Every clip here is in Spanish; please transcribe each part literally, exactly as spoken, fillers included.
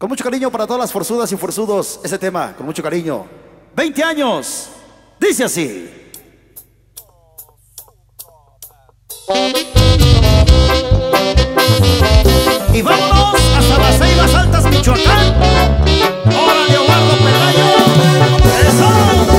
Con mucho cariño para todas las forzudas y forzudos, ese tema, con mucho cariño. veinte años, dice así. Y vámonos hasta las Ceibas Altas, Michoacán. ¡Órale, Eduardo Pelayo! ¡Eso!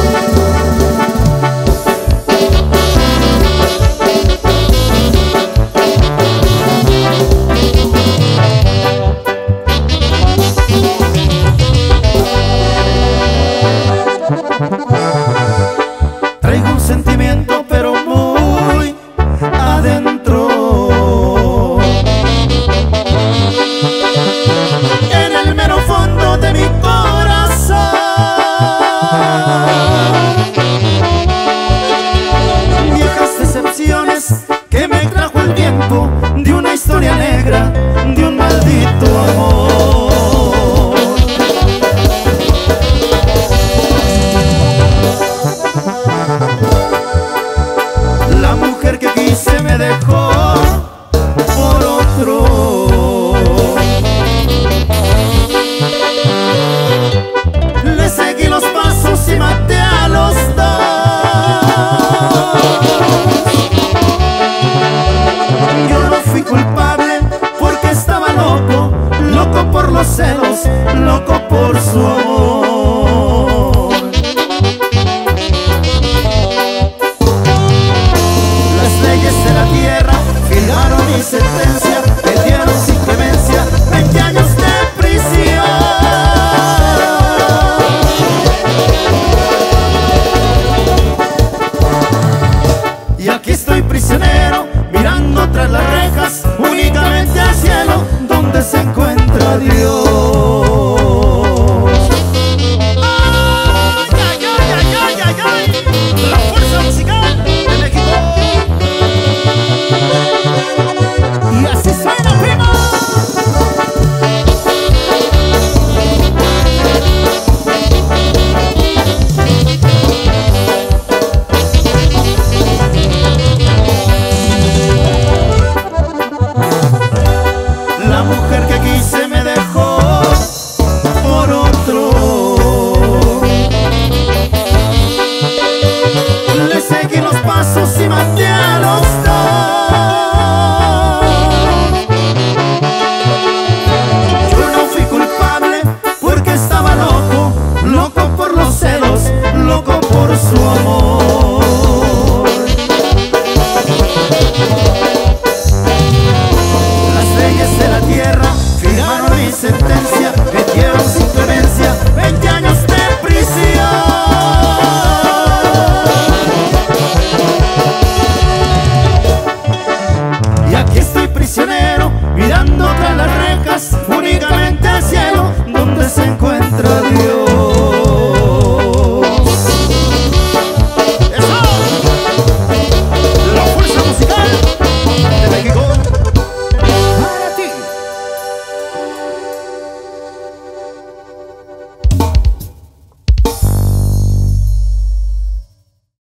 Traigo un sentimiento pero muy adentro, en el mero fondo de mi corazón. Viejas decepciones que me trajo el tiempo de una historia negra, de un maldito amor. La mujer que quise me dejó por otro. Le seguí los pasos y maté a los dos. Yo no fui culpable porque estaba loco, loco por los celos, loco por su amor.